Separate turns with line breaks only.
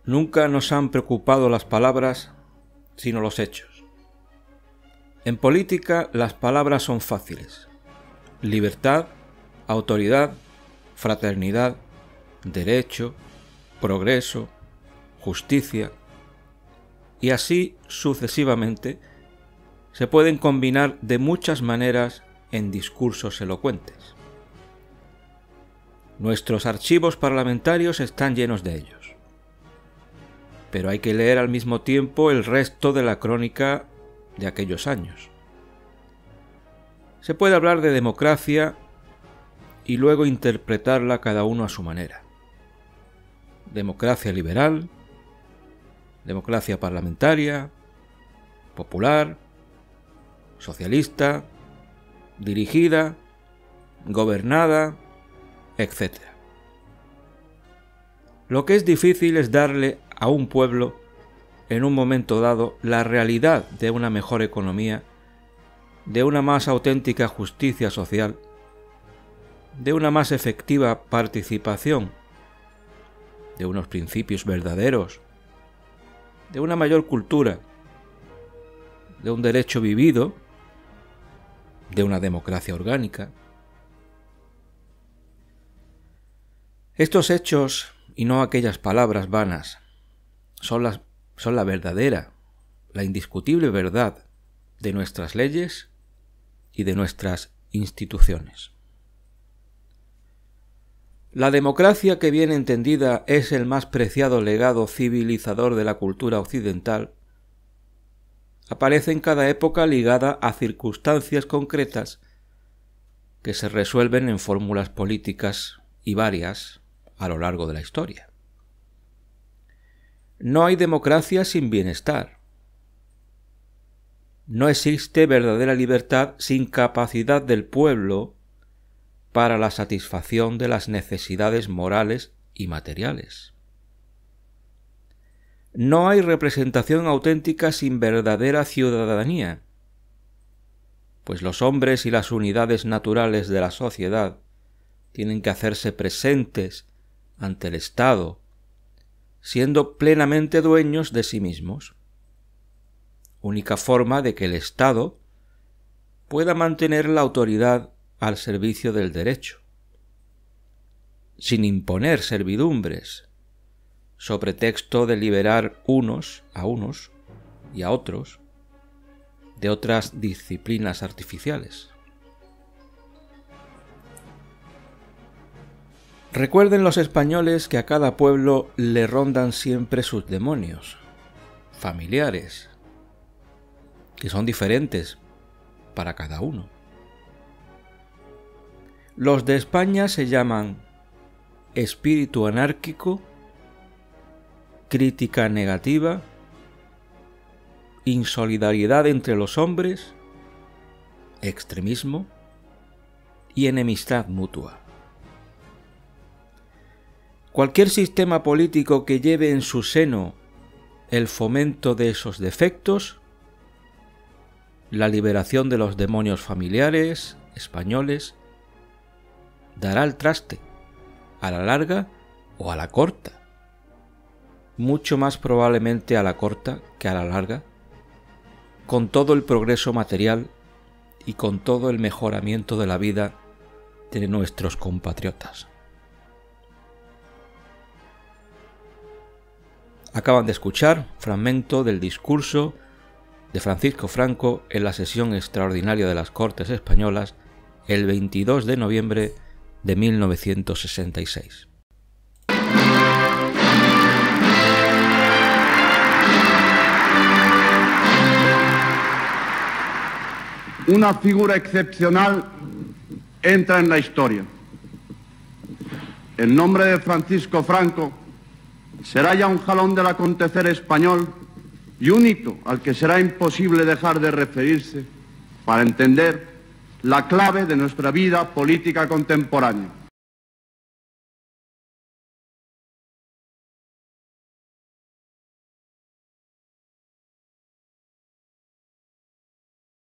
Nunca nos han preocupado las palabras, sino los hechos. En política las palabras son fáciles. Libertad, autoridad, fraternidad, derecho, progreso, justicia, y así sucesivamente se pueden combinar de muchas maneras en discursos elocuentes. Nuestros archivos parlamentarios están llenos de ellos. Pero hay que leer al mismo tiempo el resto de la crónica de aquellos años. Se puede hablar de democracia y luego interpretarla cada uno a su manera. Democracia liberal, democracia parlamentaria, popular, socialista, dirigida, gobernada, etc. Lo que es difícil es darle a un pueblo, en un momento dado, la realidad de una mejor economía, de una más auténtica justicia social, de una más efectiva participación, de unos principios verdaderos, de una mayor cultura, de un derecho vivido, de una democracia orgánica. Estos hechos, y no aquellas palabras vanas, son la verdadera, la indiscutible verdad de nuestras leyes y de nuestras instituciones. La democracia, que bien entendida es el más preciado legado civilizador de la cultura occidental, aparece en cada época ligada a circunstancias concretas que se resuelven en fórmulas políticas y varias a lo largo de la historia. No hay democracia sin bienestar. No existe verdadera libertad sin capacidad del pueblo para la satisfacción de las necesidades morales y materiales. No hay representación auténtica sin verdadera ciudadanía, pues los hombres y las unidades naturales de la sociedad tienen que hacerse presentes ante el Estado, siendo plenamente dueños de sí mismos. Única forma de que el Estado pueda mantener la autoridad al servicio del derecho, sin imponer servidumbres, sobre texto de liberar unos y a otros de otras disciplinas artificiales. Recuerden los españoles que a cada pueblo le rondan siempre sus demonios familiares, que son diferentes para cada uno. Los de España se llaman espíritu anárquico, crítica negativa, insolidaridad entre los hombres, extremismo y enemistad mutua. Cualquier sistema político que lleve en su seno el fomento de esos defectos, la liberación de los demonios familiares españoles, dará al traste, a la larga o a la corta. Mucho más probablemente a la corta que a la larga, con todo el progreso material y con todo el mejoramiento de la vida de nuestros compatriotas. Acaban de escuchar fragmento del discurso de Francisco Franco en la sesión extraordinaria de las Cortes Españolas el 22 de noviembre de 1966.
Una figura excepcional entra en la historia. El nombre de Francisco Franco será ya un jalón del acontecer español y un hito al que será imposible dejar de referirse para entender la clave de nuestra vida política contemporánea.